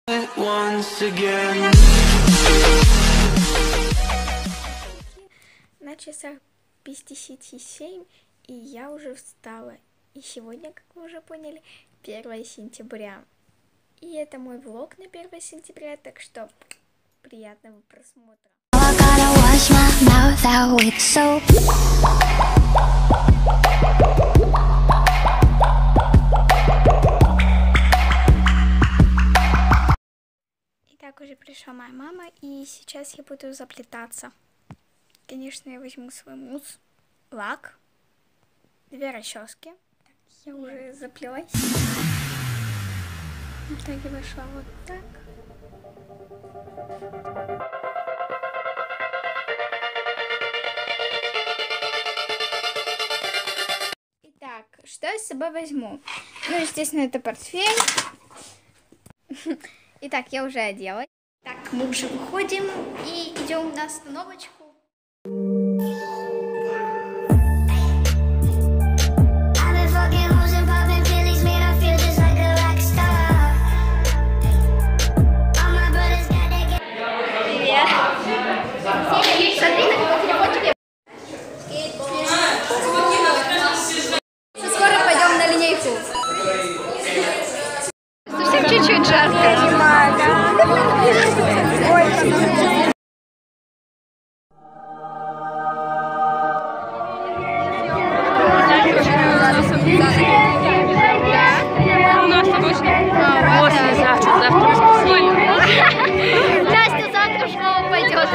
Once again. На часах без 10:07, и я уже встала. И сегодня, как вы уже поняли, 1 сентября. И это мой влог на 1 сентября, так что приятного просмотра. Итак, уже пришла моя мама, и сейчас я буду заплетаться. Конечно, я возьму свой мусс, лак, 2 расчески. Я уже заплелась. В итоге вышла вот так. Итак, что я с собой возьму? Ну, естественно, это портфель. Итак, я уже оделась. Так, мы уже выходим и идем на остановочку. Скоро пойдем на линейку. Совсем чуть-чуть жарко. Настя завтра в школу пойдет.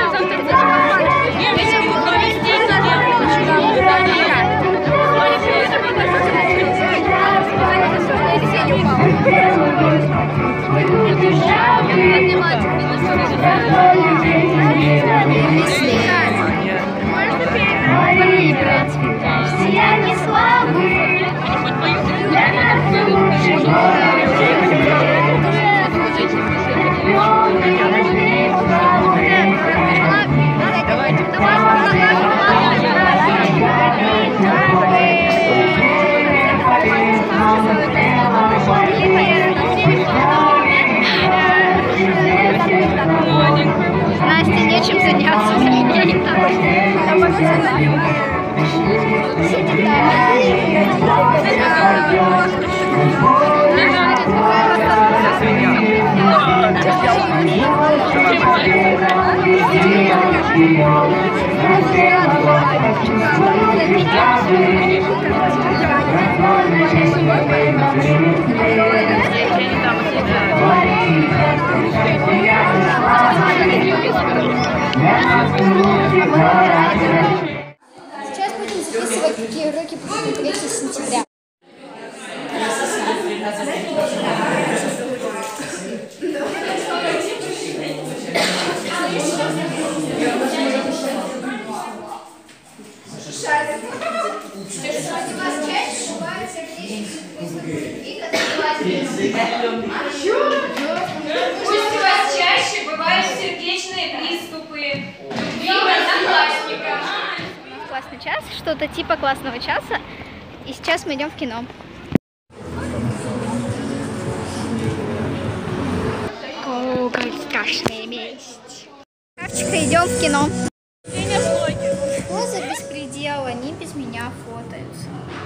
Настя, нечем заняться. Сейчас будем записывать, какие уроки будут 3 сентября. Пусть у вас чаще бывают сердечные приступы. Классный час, что-то типа классного часа. И сейчас мы идем в кино. О, как страшная месть. Карточка, идем в кино. Что за беспредел? Они без меня фотаются.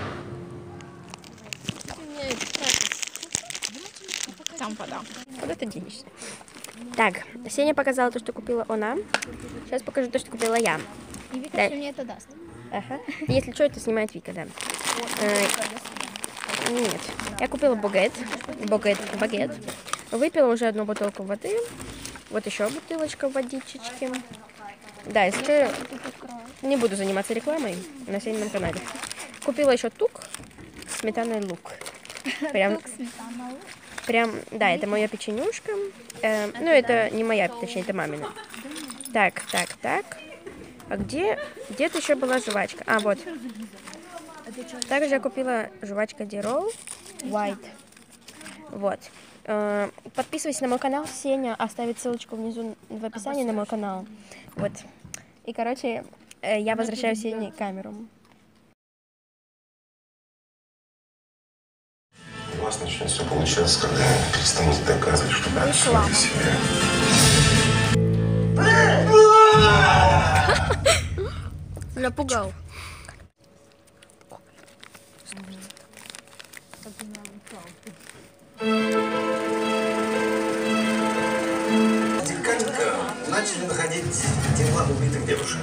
Там вода. Куда ты денешься? Так, Сеня показала то, что купила она. Сейчас покажу то, что купила я. И Вика Да. все мне это даст. Ага. Если что, это снимает Вика, да. Нет. Я купила багет. Выпила уже 1 бутылку воды. Вот еще бутылочка водичечки. Да, если не буду заниматься рекламой на Сенином канале. Купила еще тук, сметана и лук. Прям, да, это моя печенюшка. Ну, это не моя, точнее, это мамина. Так. А где-то еще была жвачка? А, вот. Также я купила жвачка Дирол White. Вот. Подписывайся на мой канал. Сеня оставит ссылочку внизу в описании на мой канал. Вот. И, короче, я возвращаю Сене камеру. Классно. начнет все получаться, когда перестанете доказывать, что прочувствовали себя. Напугал. Тихонько начали находить тела убитых девушек.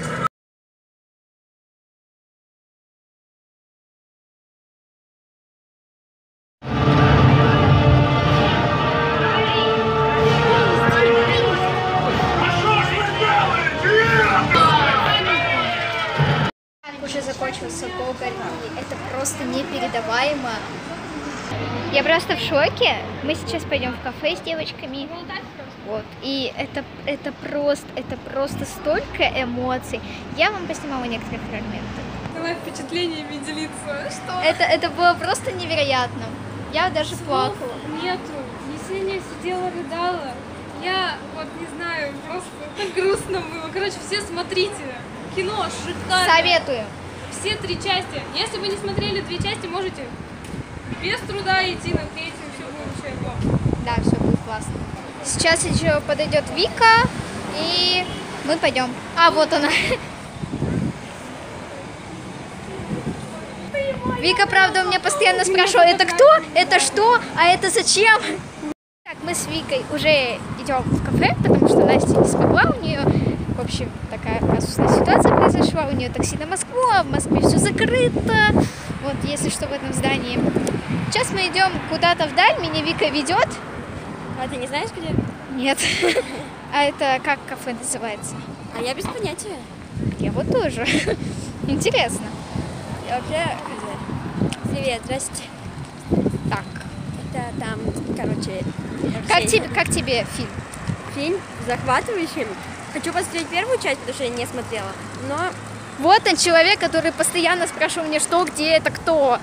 Уже закончился Гоголь, и это просто непередаваемо. Я просто в шоке. Мы сейчас пойдем в кафе с девочками. Вот. И это просто столько эмоций. Я вам поснимала некоторые фрагменты. Давай впечатлениями делиться. Что? Это было просто невероятно. Я даже плакала. Нету. Есения сидела, рыдала. Я вот не знаю, просто так грустно было. Короче, все смотрите. Кино шикарное. Советую. Все 3 части. Если вы не смотрели 2 части, можете без труда идти на 3-ю, все будет вообще бомба. Да, все будет классно. Сейчас еще подойдет Вика, и мы пойдем. А, вот она. Вика, правда, у меня постоянно спрашивала, это кто, это что, а это зачем? Так, мы с Викой уже идем в кафе, потому что Настя не смогла, у нее, в общем, такая казусная ситуация произошла, у нее такси на Москву, а в Москве все закрыто, вот, если что, в этом здании. Сейчас мы идем куда-то вдаль, меня Вика ведет. А ты не знаешь, где? Нет. А это как кафе называется? А я без понятия. Я вот тоже. Интересно. Я вообще... Привет, здрасте. Так. Это там, короче... Как тебе фильм? Фильм захватывающий. Хочу посмотреть первую часть, потому что я не смотрела. Но... Вот он, человек, который постоянно спрашивал меня, что, где, это кто.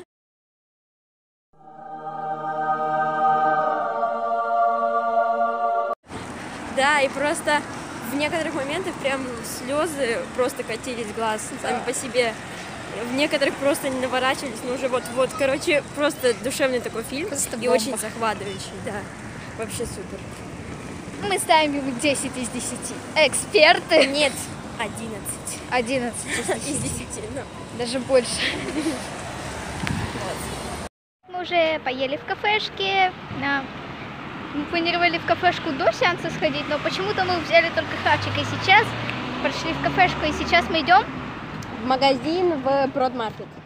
Да, и просто в некоторых моментах прям слезы просто катились с глаз сами по себе. В некоторых просто не наворачивались, но уже вот-вот. Короче, просто душевный такой фильм. Просто и бомба. очень захватывающий, да. Вообще супер. Мы ставим ему 10 из 10. Эксперты. Нет, 11. 11 из 10. Из 10, ну. Даже больше. Мы уже поели в кафешке. Мы планировали в кафешку до сеанса сходить, но почему-то мы взяли только хавчик. И сейчас прошли в кафешку, и сейчас мы идем В магазин в Продмаркет.